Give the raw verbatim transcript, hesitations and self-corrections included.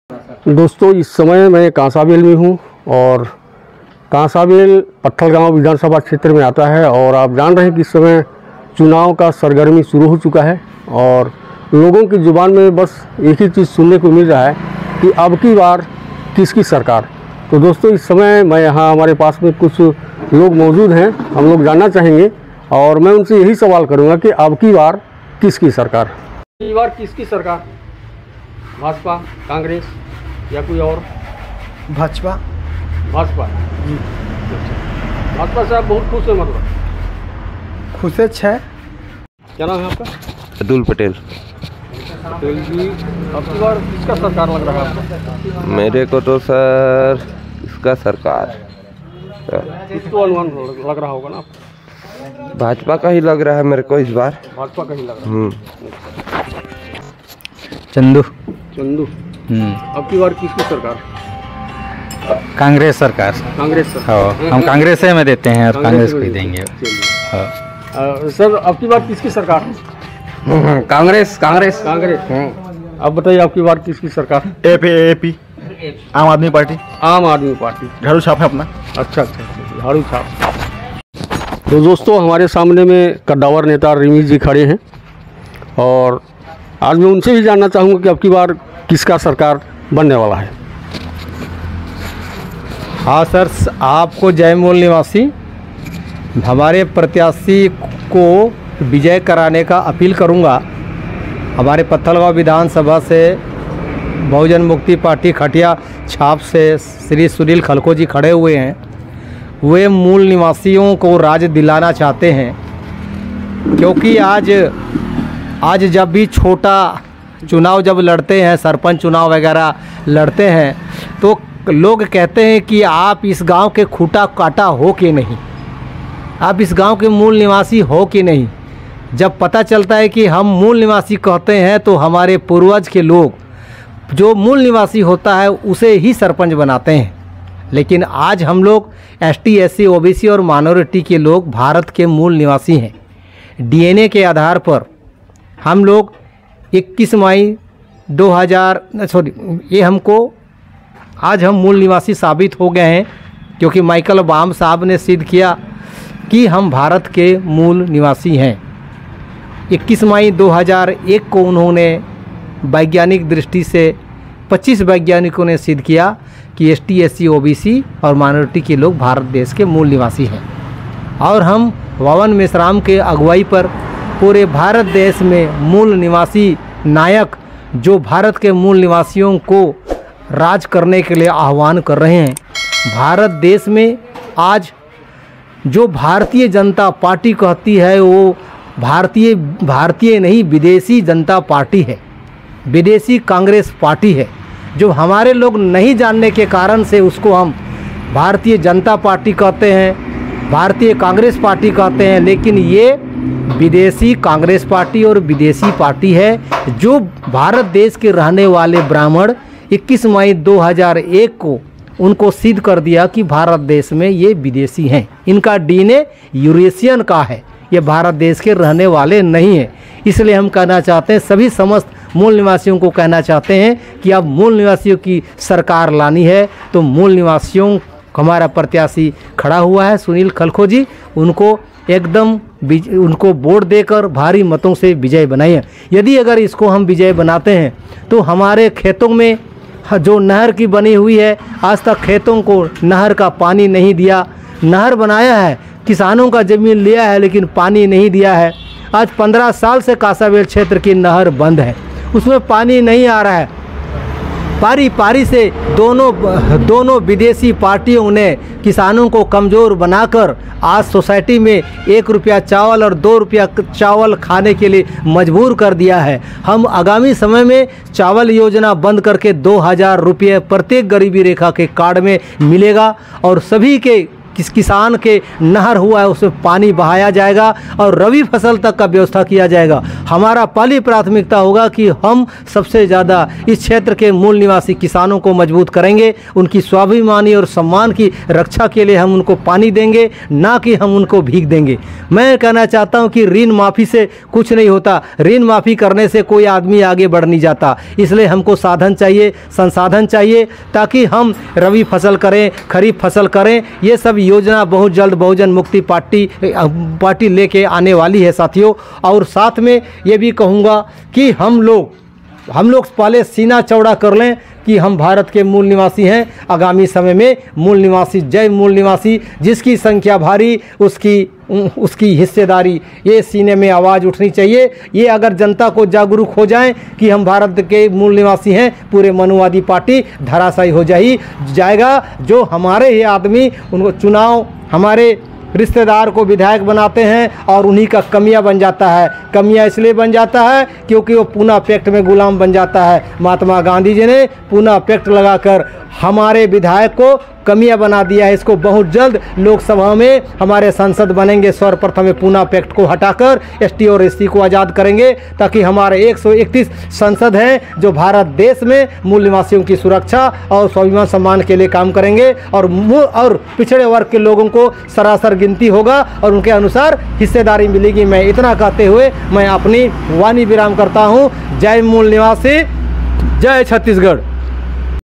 दोस्तों, इस समय मैं कांसाबेल में हूँ और कांसाबेल पत्थलगांव विधानसभा क्षेत्र में आता है और आप जान रहे हैं कि इस समय चुनाव का सरगर्मी शुरू हो चुका है और लोगों की ज़ुबान में बस एक ही चीज़ सुनने को मिल रहा है कि अब की बार किसकी सरकार। तो दोस्तों, इस समय मैं यहाँ हमारे पास में कुछ लोग मौजूद हैं, हम लोग जानना चाहेंगे और मैं उनसे यही सवाल करूँगा कि अब की बार किसकी सरकार। इस बार किसकी सरकार? भाजपा, कांग्रेस या कोई और? भाजपा। भाजपा जी। भाजपा से आप बहुत खुश है? मतलब खुश है। क्या नाम है आपका? अतुल पटेल। पटेल जी, अब की बार किसका सरकार लग रहा है आपको? मेरे को तो सर इसका सरकार किसको अनुमान लग रहा होगा ना? भाजपा का ही लग रहा है मेरे को इस बार। भाजपा का ही लग रहा हम्म चंदू। चंदू। हम्म अब की बार किसकी सरकार? कांग्रेस सरकार। कांग्रेस सरकार। हाँ, हम कांग्रेस में देते हैं और कांग्रेस को ही देंगे। हाँ। आ, सर, अब की बार किसकी सरकार? कांग्रेस कांग्रेस कांग्रेस। अब बताइए, अब की बार किसकी सरकार? एपी एपी आम आदमी पार्टी। आम आदमी पार्टी। झाड़ू छाप है अपना। अच्छा अच्छा अच्छा, झाड़ू छाप। तो दोस्तों, हमारे सामने में कद्दावर नेता रिमी जी खड़े हैं और आज मैं उनसे भी जानना चाहूँगा कि अब की बार किसका सरकार बनने वाला है। हाँ सर, आपको जय मूल निवासी हमारे प्रत्याशी को विजय कराने का अपील करूंगा। हमारे पत्थलगांव विधानसभा से बहुजन मुक्ति पार्टी खटिया छाप से श्री सुनील खलको जी खड़े हुए हैं। वे मूल निवासियों को राज दिलाना चाहते हैं, क्योंकि आज आज जब भी छोटा चुनाव जब लड़ते हैं, सरपंच चुनाव वगैरह लड़ते हैं, तो लोग कहते हैं कि आप इस गांव के खूंटा काटा हो कि नहीं, आप इस गांव के मूल निवासी हो कि नहीं। जब पता चलता है कि हम मूल निवासी कहते हैं तो हमारे पूर्वज के लोग जो मूल निवासी होता है उसे ही सरपंच बनाते हैं। लेकिन आज हम लोग एसटी, एससी, ओबीसी और माइनॉरिटी के लोग भारत के मूल निवासी हैं। डीएनए के आधार पर हम लोग इक्कीस मई दो हज़ार सॉरी ये हमको आज हम मूल निवासी साबित हो गए हैं, क्योंकि माइकल ओबामा साहब ने सिद्ध किया कि हम भारत के मूल निवासी हैं। इक्कीस मई दो हज़ार एक को उन्होंने वैज्ञानिक दृष्टि से पच्चीस वैज्ञानिकों ने सिद्ध किया कि एसटी, एससी, ओबीसी और माइनॉरिटी के लोग भारत देश के मूल निवासी हैं। और हम वावन मेश्राम के अगुवाई पर पूरे भारत देश में मूल निवासी नायक जो भारत के मूल निवासियों को राज करने के लिए आह्वान कर रहे हैं। भारत देश में आज जो भारतीय जनता पार्टी कहती है वो भारतीय भारतीय नहीं विदेशी जनता पार्टी है, विदेशी कांग्रेस पार्टी है। जो हमारे लोग नहीं जानने के कारण से उसको हम भारतीय जनता पार्टी कहते हैं, भारतीय कांग्रेस पार्टी कहते हैं, लेकिन ये विदेशी कांग्रेस पार्टी और विदेशी पार्टी है। जो भारत देश के रहने वाले ब्राह्मण इक्कीस मई दो हज़ार एक को उनको सिद्ध कर दिया कि भारत देश में ये विदेशी हैं, इनका डीएनए यूरेशियन का है, ये भारत देश के रहने वाले नहीं हैं। इसलिए हम कहना चाहते हैं, सभी समस्त मूल निवासियों को कहना चाहते हैं कि अब मूल निवासियों की सरकार लानी है तो मूल निवासियों हमारा प्रत्याशी खड़ा हुआ है सुनील खलको जी, उनको एकदम उनको वोट देकर भारी मतों से विजय बनाइए। यदि अगर इसको हम विजय बनाते हैं तो हमारे खेतों में जो नहर की बनी हुई है, आज तक खेतों को नहर का पानी नहीं दिया, नहर बनाया है, किसानों का ज़मीन लिया है लेकिन पानी नहीं दिया है। आज पंद्रह साल से कांसाबेल क्षेत्र की नहर बंद है, उसमें पानी नहीं आ रहा है। पारी पारी से दोनों दोनों विदेशी पार्टियों ने किसानों को कमज़ोर बनाकर आज सोसाइटी में एक रुपया चावल और दो रुपया चावल खाने के लिए मजबूर कर दिया है। हम आगामी समय में चावल योजना बंद करके दो हज़ार रुपये प्रत्येक गरीबी रेखा के कार्ड में मिलेगा और सभी के किस किसान के नहर हुआ है उसमें पानी बहाया जाएगा और रबी फसल तक का व्यवस्था किया जाएगा। हमारा पहली प्राथमिकता होगा कि हम सबसे ज़्यादा इस क्षेत्र के मूल निवासी किसानों को मजबूत करेंगे, उनकी स्वाभिमानी और सम्मान की रक्षा के लिए हम उनको पानी देंगे, ना कि हम उनको भीख देंगे। मैं कहना चाहता हूं कि ऋण माफ़ी से कुछ नहीं होता, ऋण माफ़ी करने से कोई आदमी आगे बढ़ नहीं जाता। इसलिए हमको साधन चाहिए, संसाधन चाहिए, ताकि हम रबी फसल करें, खरीफ फसल करें। ये सब योजना बहुत जल्द बहुजन मुक्ति पार्टी पार्टी लेके आने वाली है साथियों। और साथ में ये भी कहूँगा कि हम लोग हम लोग पहले सीना चौड़ा कर लें कि हम भारत के मूल निवासी हैं। आगामी समय में मूल निवासी जय मूल निवासी, जिसकी संख्या भारी उसकी उसकी हिस्सेदारी, ये सीने में आवाज़ उठनी चाहिए। ये अगर जनता को जागरूक हो जाएं कि हम भारत के मूल निवासी हैं, पूरे मनुवादी पार्टी धराशायी हो जाए जाएगा। जो हमारे ही आदमी उनको चुनाव हमारे रिश्तेदार को विधायक बनाते हैं और उन्हीं का कमियां बन जाता है। कमियां इसलिए बन जाता है क्योंकि वो पूना पैक्ट में गुलाम बन जाता है। महात्मा गांधी जी ने पूना पैक्ट लगाकर हमारे विधायक को कमियां बना दिया है। इसको बहुत जल्द लोकसभा में हमारे सांसद बनेंगे। सर्वप्रथम में पूना पैक्ट को हटाकर एसटी और एससी को आज़ाद करेंगे, ताकि हमारे एक सौ इकतीस सांसद हैं जो भारत देश में मूल निवासियों की सुरक्षा और स्वाभिमान सम्मान के लिए काम करेंगे। और मूल और पिछड़े वर्ग के लोगों को सरासर गिनती होगा और उनके अनुसार हिस्सेदारी मिलेगी। मैं इतना कहते हुए मैं अपनी वाणी विराम करता हूँ। जय मूल निवासी, जय छत्तीसगढ़।